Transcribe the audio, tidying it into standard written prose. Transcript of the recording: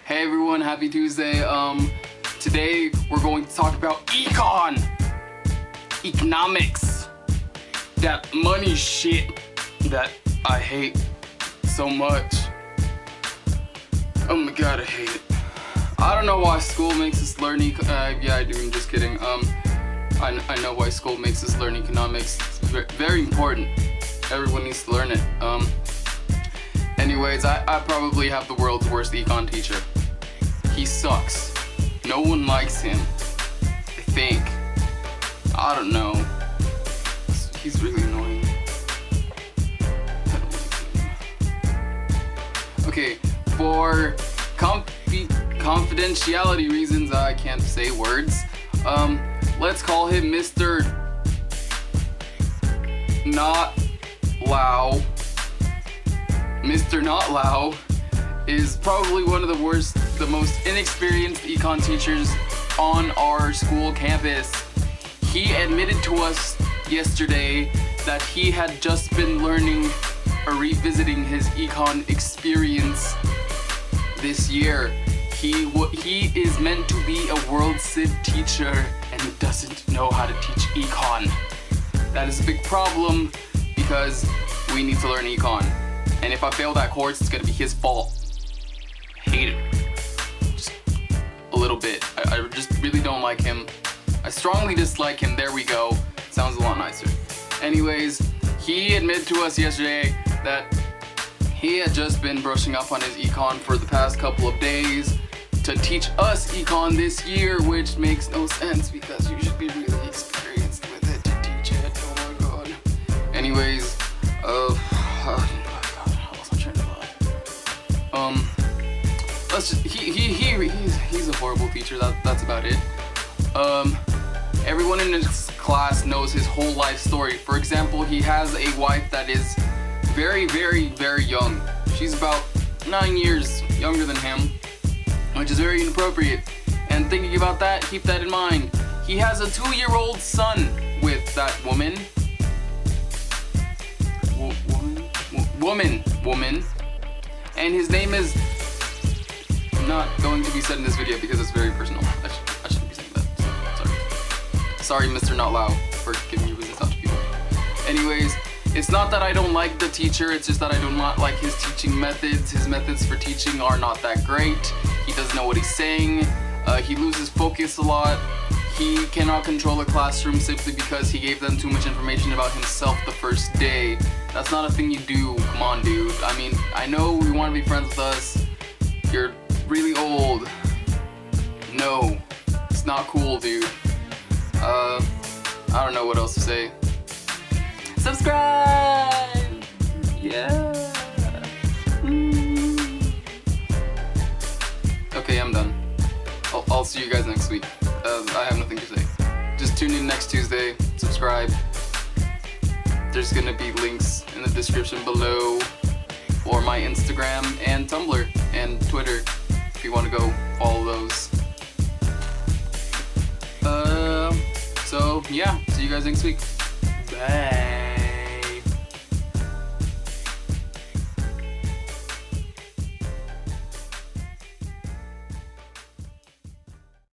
Hey everyone, happy Tuesday. Today we're going to talk about economics. That money shit that I hate so much. Oh my god, I hate it. I don't know why school makes us learn yeah, I do, I'm just kidding. I know why school makes us learn economics. It's very important. Everyone needs to learn it. Anyways, I probably have the world's worst econ teacher. He sucks. No one likes him. I think. I don't know. He's really annoying. I don't like him. Okay, for confidentiality reasons, I can't say words. Let's call him Mr. Not Lau. Mr. Not Lau is probably one of the worst, the most inexperienced econ teachers on our school campus. He admitted to us yesterday that he had just been learning or revisiting his econ experience this year. He is meant to be a World Civ teacher and he doesn't know how to teach econ. That is a big problem because we need to learn econ. And if I fail that course, it's gonna be his fault. I hate it. Just a little bit. I just really don't like him. I strongly dislike him. There we go. Sounds a lot nicer. Anyways, he admitted to us yesterday that he had just been brushing up on his econ for the past couple of days to teach us econ this year, which makes no sense because you should be really experienced with it to teach it. Oh my god. Anyways, let's just, he's a horrible teacher. That's about it. Everyone in his class knows his whole life story. For example, he has a wife that is very, very, very young. She's about 9 years younger than him, which is very inappropriate. And thinking about that, keep that in mind. He has a 2-year-old son with that woman. Woman. And his name is not going to be said in this video because it's very personal. I shouldn't be saying that. Sorry, Mr. Not Lau, for giving your business out to people. Anyways, it's not that I don't like the teacher, it's just that I do not like his teaching methods. His methods for teaching are not that great. He doesn't know what he's saying. He loses focus a lot. He cannot control a classroom simply because he gave them too much information about himself the first day. That's not a thing you do. Come on, dude. I mean, I know you want to be friends with us. You're really old. No, it's not cool, dude. I don't know what else to say. Subscribe! Yeah! Okay, I'm done. I'll see you guys next week. I have nothing to say. Just tune in next Tuesday, subscribe. There's gonna be links in the description below for my Instagram and Tumblr and Twitter if you want to go follow those. So yeah, see you guys next week. Bye.